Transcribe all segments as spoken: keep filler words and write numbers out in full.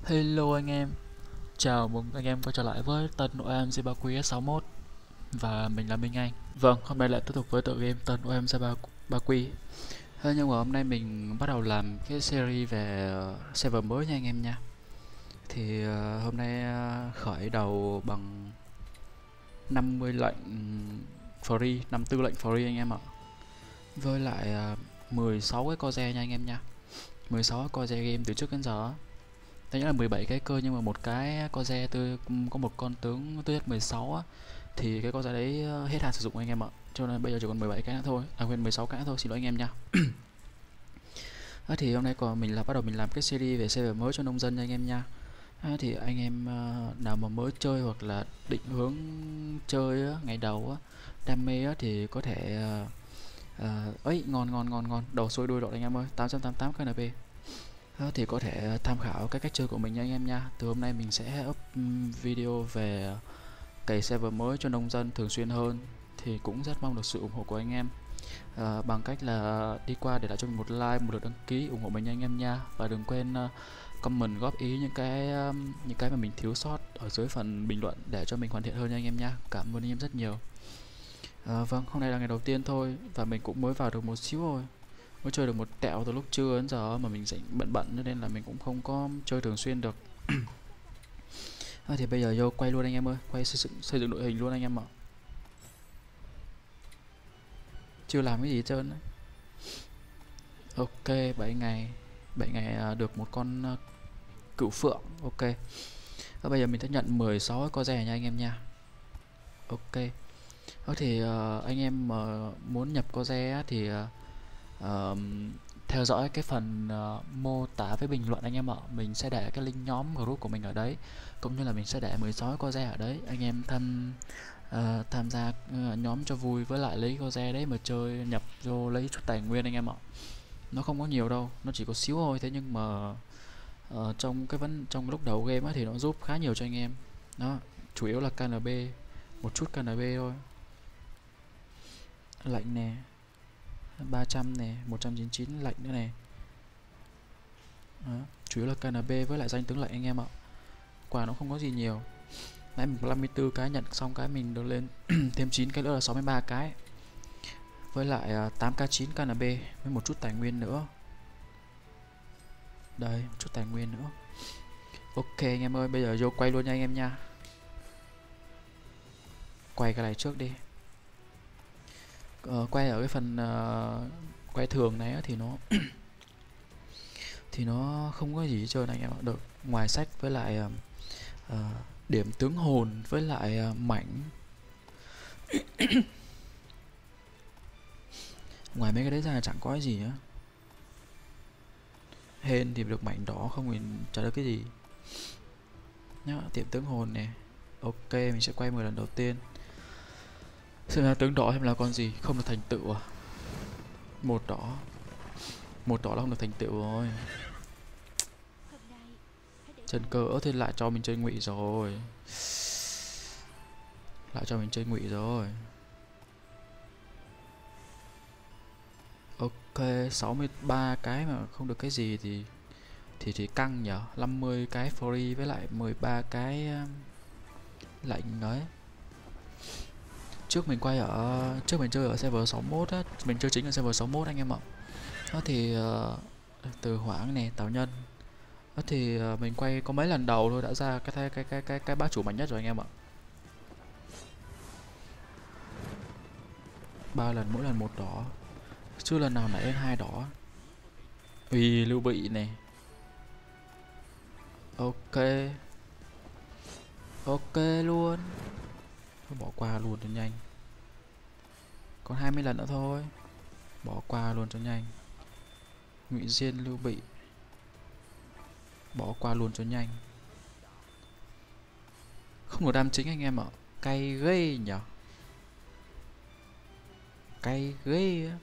Hello anh em, chào mừng anh em quay trở lại với tên o em giê ba quy ét sáu mốt và mình là Minh Anh. Vâng, hôm nay lại tiếp tục với tựa game tên o em giê ba quy. Thế nhưng mà hôm nay mình bắt đầu làm cái series về ờ, server mới nha anh em nha. Thì ờ, hôm nay ờ, khởi đầu bằng năm mươi lệnh free, năm mươi tư lệnh free anh em ạ. Với lại ờ, mười sáu cái core nha anh em nha. mười sáu cái core game từ trước đến giờ. Đấy là mười bảy cái cơ, nhưng mà một cái con re tôi có một con tướng tôi mười sáu á, thì cái con re đấy ờ, hết hạn sử dụng anh em ạ. Cho nên bây giờ chỉ còn mười bảy cái nữa thôi. À quên, mười sáu cái nữa thôi, xin lỗi anh em nha. À, thì hôm nay còn mình là bắt đầu mình làm cái series về server mới cho nông dân nha anh em nha. À, thì anh em uh, nào mà mới chơi hoặc là định hướng chơi á, ngày đầu á, đam mê á, thì có thể uh, uh, ấy ngon ngon ngon ngon đầu xuôi đuôi đọt anh em ơi, tám trăm tám mươi tám ca en pê. Đó, thì có thể tham khảo cái cách chơi của mình nha anh em nha. Từ hôm nay mình sẽ up video về cày server mới cho nông dân thường xuyên hơn, thì cũng rất mong được sự ủng hộ của anh em à, bằng cách là đi qua để lại cho mình một like, một lượt đăng ký ủng hộ mình nha anh em nha. Và đừng quên uh, comment góp ý những cái um, những cái mà mình thiếu sót ở dưới phần bình luận để cho mình hoàn thiện hơn nha anh em nha. Cảm ơn anh em rất nhiều. À, vâng, hôm nay là ngày đầu tiên thôi và mình cũng mới vào được một xíu thôi, mới chơi được một tẹo từ lúc trưa đến giờ mà mình sẽ bận bận nên là mình cũng không có chơi thường xuyên được. À, thì bây giờ vô quay luôn anh em ơi, quay xây dựng, xây dựng đội hình luôn anh em ạ. Chưa làm cái gì hết trơn đấy. Ok, bảy ngày bảy ngày à, được một con à, cửu phượng. Ok. Và bây giờ mình sẽ nhận mười sáu cái co rẻ nha anh em nha. Ok. Đó thì uh, anh em mà muốn nhập co rẻ thì uh, uh, theo dõi cái phần uh, mô tả với bình luận anh em ạ. Mình sẽ để cái link nhóm group của mình ở đấy, cũng như là mình sẽ để mười sáu co rẻ ở đấy. Anh em tham uh, tham gia uh, nhóm cho vui, với lại lấy co rẻ đấy mà chơi, nhập vô lấy chút tài nguyên anh em ạ. Nó không có nhiều đâu, nó chỉ có xíu thôi, thế nhưng mà uh, trong cái vấn trong lúc đầu game á thì nó giúp khá nhiều cho anh em. Đó, chủ yếu là ca en bê, một chút ca en bê thôi. Lệnh nè, ba trăm nè, một trăm chín mươi chín lệnh nữa nè. Đó, chủ yếu là ca en bê với lại danh tướng lệnh anh em ạ. Quà nó không có gì nhiều. Nãy mình có năm mươi tư cái, nhận xong cái mình được lên thêm chín cái nữa là sáu mươi ba cái. Với lại uh, tám k chín ca en bê với một chút tài nguyên nữa. Đây, một chút tài nguyên nữa. Ok anh em ơi, bây giờ vô quay luôn nha anh em nha. Quay cái này trước đi. Ờ, quay ở cái phần uh, quay thường này á, thì nó thì nó không có gì hết trơn anh em ạ. Được ngoài sách với lại uh, uh, điểm tướng hồn với lại uh, mảnh. Ngoài mấy cái đấy ra là chẳng có cái gì nữa. Hên thì được mảnh đỏ, không thì chả được cái gì nhá. Tiệm tướng hồn nè. Ok, mình sẽ quay mười lần đầu tiên. Xem ra tướng đỏ xem là con gì, không được thành tựu à? Một đỏ. Một đỏ là không được thành tựu rồi. Chân cơ ớ thì lại cho mình chơi ngụy rồi. Lại cho mình chơi ngụy rồi. Ok, sáu mươi ba cái mà không được cái gì thì thì thì căng nhở. Năm mươi cái free với lại mười ba cái um, lệnh đấy. Trước mình quay ở trước mình chơi ở server sáu mốt á, mình chơi chính ở server sáu mốt anh em ạ. Đó thì uh, từ Hoảng này, Tào Nhân. Đó thì uh, mình quay có mấy lần đầu thôi đã ra cái cái cái cái cái, cái bá chủ mạnh nhất rồi anh em ạ. Ba lần, mỗi lần một đỏ, chưa lần nào nãy lên hai đỏ. Vì Lưu Bị này. Ok. Ok luôn. Thôi bỏ qua luôn cho nhanh. Còn hai mươi lần nữa thôi. Bỏ qua luôn cho nhanh. Ngụy Diên, Lưu Bị. Bỏ qua luôn cho nhanh. Không có đam chính anh em ạ. Cay ghê nhở. Cay ghê á.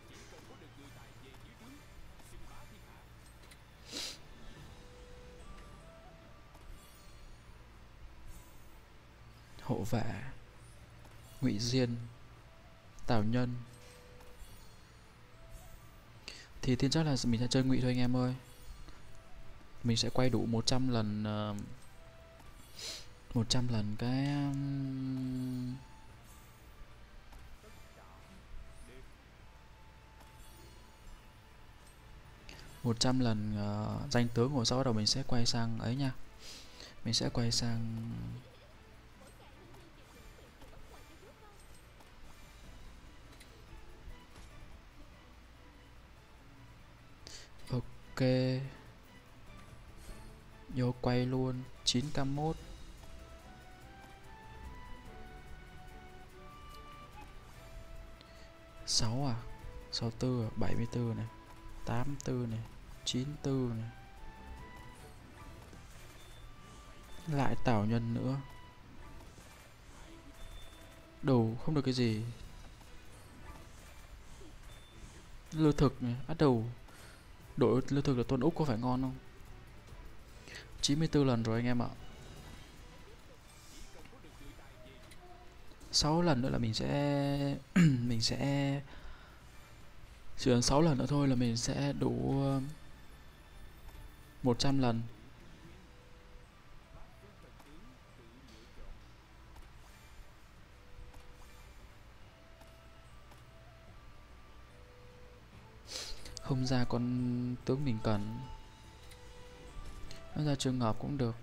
Hộ vệ, Ngụy Diên, Tào Nhân. Thì tin chắc là mình sẽ chơi ngụy thôi anh em ơi. Mình sẽ quay đủ một trăm lần uh, một trăm lần cái um, một trăm lần uh, danh tướng của sau bắt đầu mình sẽ quay sang ấy nha. Mình sẽ quay sang ok, vô quay luôn chín k mốt. sáu à, sáu mươi tư à, bảy mươi tư này, tám mươi tư này, chín mươi tư này. Lại tảo nhân nữa. Đủ không được cái gì. Lương thực này, bắt đầu đổi lương thực là Tuấn Úc có phải ngon không? chín mươi tư lần rồi anh em ạ. sáu lần nữa là mình sẽ mình sẽ chỉ cần sáu lần nữa thôi là mình sẽ đủ một trăm lần. Không ra con tướng mình cần. Nó ra trường hợp cũng được.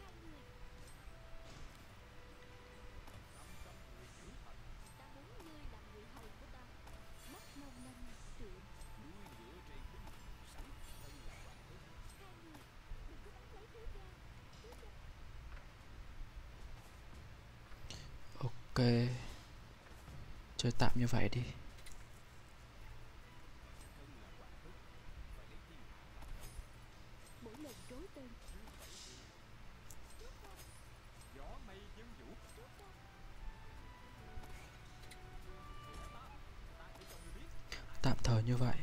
Ok, chơi tạm như vậy đi. Tạm thời như vậy.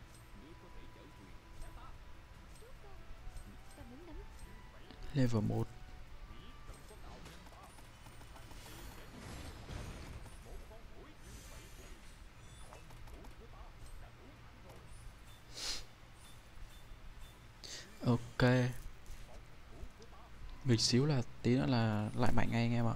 Level một. Ok. Nghịch xíu là tí nữa là lại mạnh ngay anh em ạ.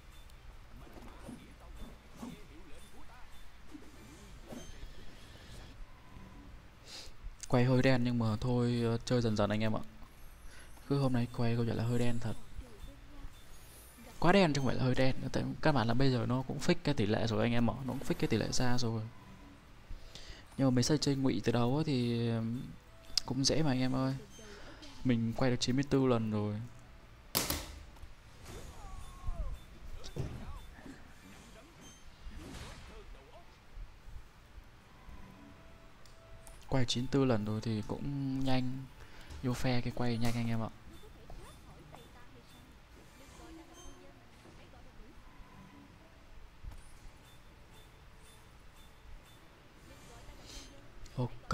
Quay hơi đen nhưng mà thôi, chơi dần dần anh em ạ. Cứ hôm nay quay câu chuyện là hơi đen thật. Quá đen chứ không phải là hơi đen. Tại các bạn là bây giờ nó cũng fix cái tỷ lệ rồi anh em ạ. Nó cũng fix cái tỷ lệ ra rồi. Nhưng mà mấy xây chơi ngụy từ đầu thì cũng dễ mà anh em ơi. Mình quay được chín mươi tư lần rồi. Quay chín mươi tư lần rồi thì cũng nhanh. Vô phe cái quay nhanh anh em ạ. Ok.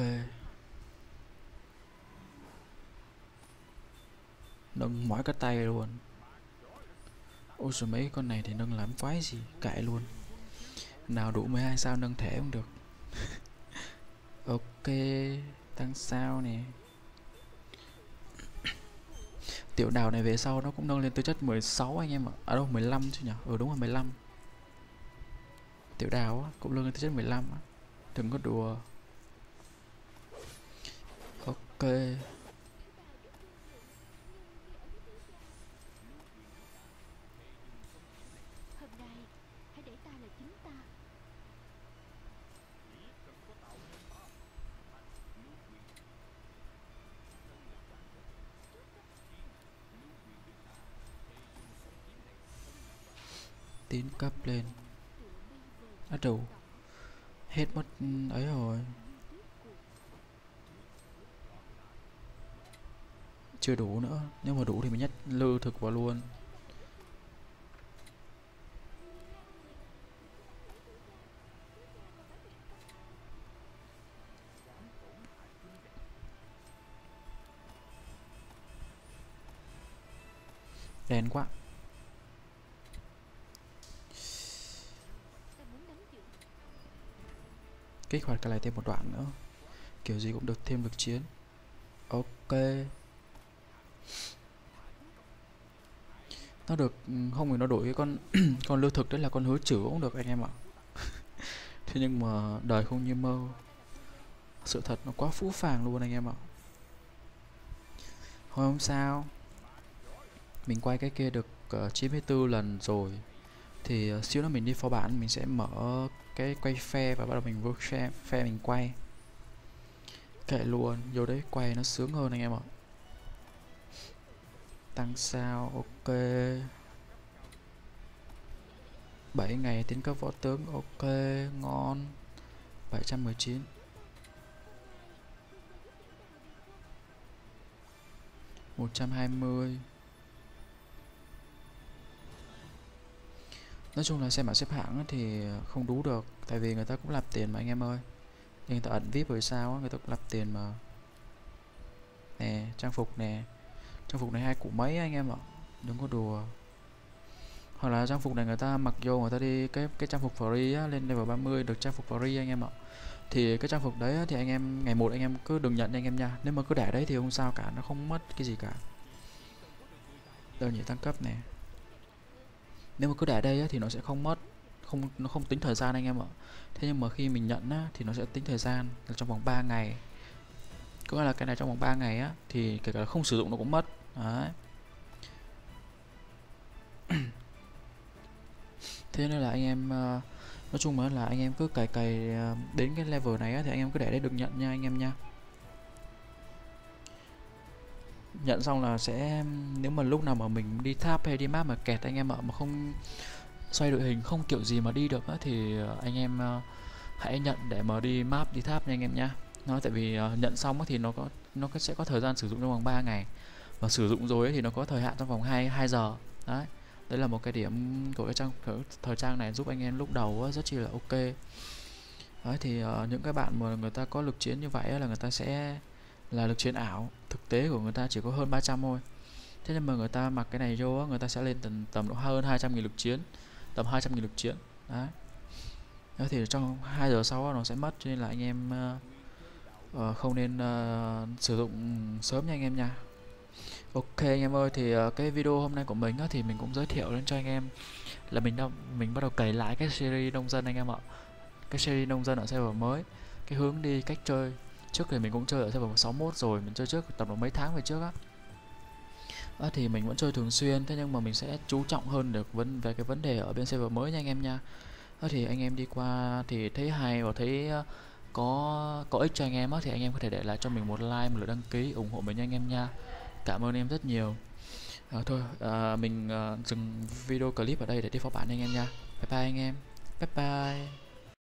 Nâng mỏi cái tay luôn. Ôi rồi mấy con này thì nâng làm quái gì, kệ luôn. Nào đủ mười hai sao nâng thể cũng được. Ok, tăng sao nè. Tiểu đào này về sau nó cũng nâng lên tư chất mười sáu anh em ạ. À đâu mười lăm chứ nhỉ? Ừ đúng rồi mười lăm. Tiểu đào á cũng nâng lên tư chất mười lăm á. Đừng có đùa. Ok. Tiến cấp lên. Bắt đầu hết mất ấy rồi. Chưa đủ nữa. Nếu mà đủ thì mình nhét lư thực vào luôn. Đen quá. Kích hoạt cái này thêm một đoạn nữa. Kiểu gì cũng được thêm lực chiến. Ok. Nó được không thì nó đổi cái con con lưu thực, đấy là con hứa chữ cũng được anh em ạ. Thế nhưng mà đời không như mơ, sự thật nó quá phũ phàng luôn anh em ạ. Thôi không sao, mình quay cái kia được uh, chín mươi tư lần rồi, thì uh, xíu nữa mình đi phó bản mình sẽ mở cái quay phe và bắt đầu mình vô phe, phe mình quay. Kệ luôn, vô đấy quay nó sướng hơn anh em ạ. Tăng sao, ok. bảy ngày tiến cấp võ tướng, ok, ngon. bảy trăm mười chín. một trăm hai mươi. Nói chung là xem bảng xếp hạng thì không đủ được, tại vì người ta cũng nạp tiền mà anh em ơi. Người ta ẩn vip rồi sao, người ta cũng nạp tiền mà. Nè, trang phục nè. Trang phục này hai củ mấy anh em ạ, đừng có đùa. Hoặc là trang phục này người ta mặc vô người ta đi cái cái trang phục free á, lên level ba mươi được trang phục free anh em ạ. Thì cái trang phục đấy á, thì anh em ngày một anh em cứ đừng nhận anh em nha. Nếu mà cứ để đấy thì không sao cả, nó không mất cái gì cả. Đơn nhị tăng cấp này. Nếu mà cứ để đây á, thì nó sẽ không mất, không nó không tính thời gian anh em ạ. Thế nhưng mà khi mình nhận á, thì nó sẽ tính thời gian là trong vòng ba ngày. Có nghĩa là cái này trong vòng ba ngày á, thì kể cả không sử dụng nó cũng mất. Đấy. Thế nên là anh em uh, nói chung là anh em cứ cày cày uh, đến cái level này á, thì anh em cứ để đấy được nhận nha anh em nha. Nhận xong là sẽ, nếu mà lúc nào mà mình đi tháp hay đi map mà kẹt anh em ạ, mà không xoay đội hình không kiểu gì mà đi được á, thì anh em uh, hãy nhận để mà đi map đi tháp nha anh em nha. Nó tại vì uh, nhận xong á, thì nó có nó sẽ có thời gian sử dụng trong vòng ba ngày, và sử dụng rồi ấy, thì nó có thời hạn trong vòng hai hai giờ. Đấy. Đấy là một cái điểm của cái trang thời trang này, giúp anh em lúc đầu rất chi là ok. Đấy thì uh, những cái bạn mà người ta có lực chiến như vậy là người ta sẽ là lực chiến ảo, thực tế của người ta chỉ có hơn ba trăm thôi. Thế nhưng mà người ta mặc cái này vô, người ta sẽ lên tầm tầm độ hơn hai trăm nghìn lực chiến, tầm hai trăm nghìn lực chiến. Đấy. Đấy thì trong hai giờ sau nó sẽ mất, cho nên là anh em uh, uh, không nên uh, sử dụng sớm nha anh em nha. Ok anh em ơi, thì uh, cái video hôm nay của mình á, thì mình cũng giới thiệu lên cho anh em là mình đâu mình bắt đầu cày lại cái series nông dân anh em ạ. Cái series nông dân ở server mới, cái hướng đi cách chơi. Trước thì mình cũng chơi ở server sáu mốt rồi, mình chơi trước tầm mấy tháng về trước á. À, thì mình vẫn chơi thường xuyên, thế nhưng mà mình sẽ chú trọng hơn được vấn về cái vấn đề ở bên server mới nha anh em nha. À, thì anh em đi qua thì thấy hay và thấy uh, có có ích cho anh em á, thì anh em có thể để lại cho mình một like, một lượt đăng ký ủng hộ mình nha anh em nha. Cảm ơn em rất nhiều. À, thôi à, mình uh, dừng video clip ở đây để đi phó bản anh em nha. Bye bye anh em. Bye bye.